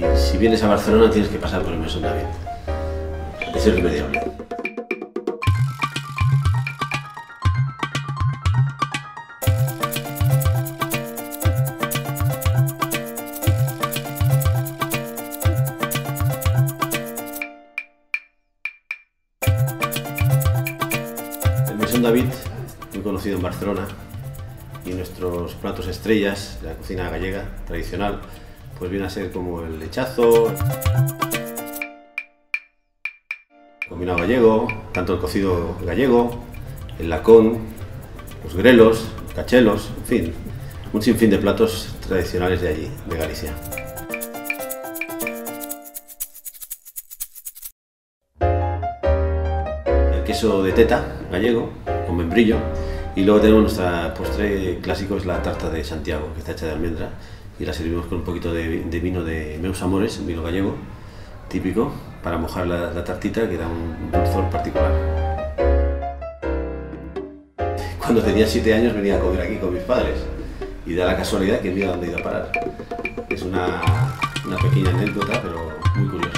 si vienes a Barcelona tienes que pasar por el Mesón David. Es irremediable. El Mesón David, muy conocido en Barcelona, y nuestros platos estrellas de la cocina gallega tradicional, pues viene a ser como el lechazo, combinado gallego, tanto el cocido gallego, el lacón, los grelos, los cachelos, en fin, un sinfín de platos tradicionales de allí, de Galicia. El queso de teta gallego con membrillo. Y luego tenemos nuestra postre clásico, es la tarta de Santiago, que está hecha de almendra, y la servimos con un poquito de vino de Meus Amores, un vino gallego típico, para mojar la tartita, que da un dulzor particular. Cuando tenía 7 años venía a comer aquí con mis padres, y da la casualidad que mira dónde he ido a parar. Es una pequeña anécdota, pero muy curiosa.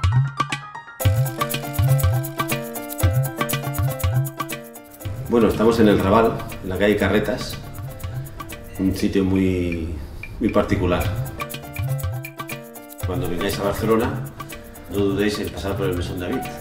Bueno, estamos en el Raval, en la calle Carretas, un sitio muy particular. Cuando vengáis a Barcelona, no dudéis en pasar por el Mesón David.